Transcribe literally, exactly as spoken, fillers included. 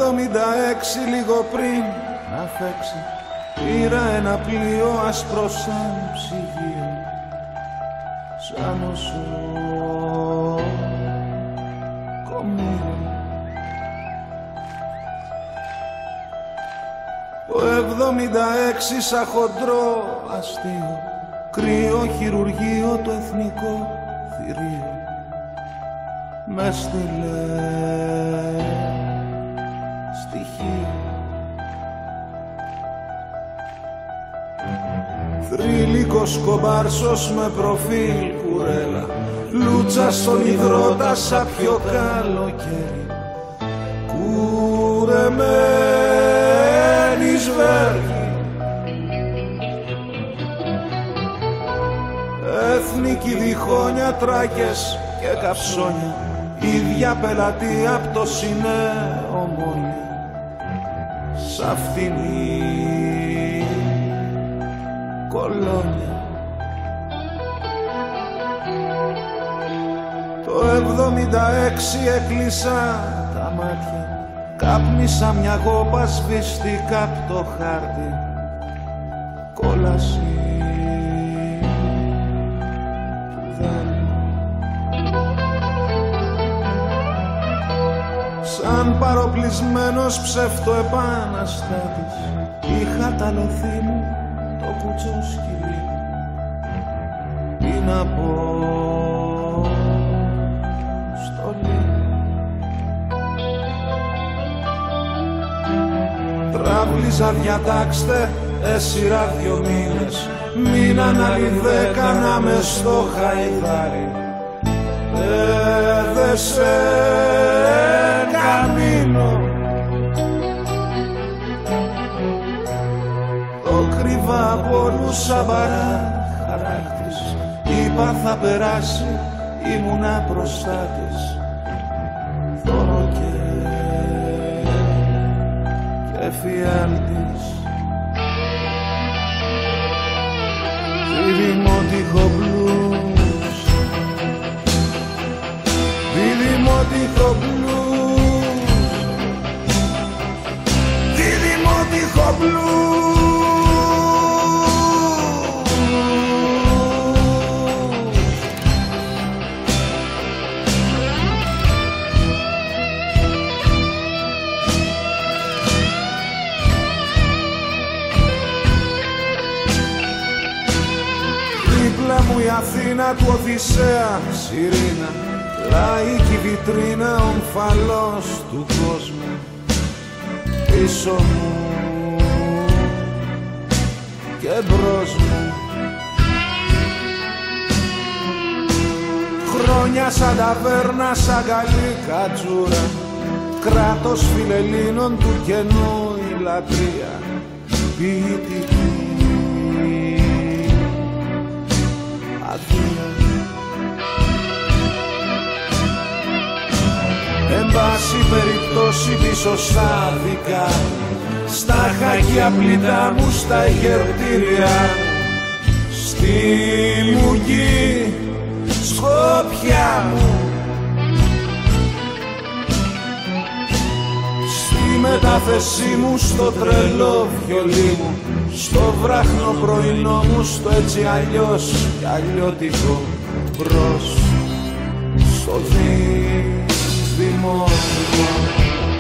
εβδομήντα έξι λίγο πριν να φέξει πήρα ένα πλοίο άσπρο σαν ψυγείο, σαν νοσοκομείο. Το εβδομήντα έξι σαν χοντρό αστείο κρύο χειρουργείο το εθνικό θηρίο με στείλε στοιχείο. Θρυλικός κομπάρσος με προφίλ κουρέλα, λούτσα στον υδρότα σαν πιο καλοκαίρι, κουρεμένη σβέρκη. Εθνική διχόνια, τράκες και καψόνια, ίδια πελατεία απ' το Σινέ Ομόνια, σ' αυτήν κολόνια. Το εβδομήντα έξι έκλεισα τα μάτια, κάπνισα μια γόπα σβηστικά απ' το χάρτη, κόλαση πουδάλι. Σαν παροπλισμένος ψευτοεπαναστάτης είχα ταλωθεί μου το κουτσό σκυλί. Τι να πω στολή. Τραβλίζα διατάξτε εσύ δυο μήνες, μείναν άλλοι δέκα να μες στο χαϊδάρι. Έδεσε καμίνο, το κρύβα από όλους σαν παραχαράκτης. Είπα θα περάσει, ήμουνα μπροστά της. Θωρώ και, και φιάλτης. Διδημότυχο μπλούς, διδημότυχο μπλούς, διδημότυχο μπλούς. Δίπλα μου η Αθήνα του Οδυσσέα Σιρήνα, λαϊκή βιτρίνα, ομφαλός του κόσμου. Πίσω μου και μπρος μου χρόνια σαν ταβέρνα, σαν καλή κατσούρα, κράτος φιλελλήνων του κενού η λατρεία ποιητική αδεία. Εν πάση περιπτώσει πίσω στα δικά, στα χάκια πλητά μου, στα γερτήρια, στη μουγγί σκοπιά μου, στη μετάθεσή μου, στο τρελό βιολί μου, στο βράχνο πρωινό μου, στο έτσι αλλιώς κι αλλιώτικο μπρος, στο δίδυμο μου.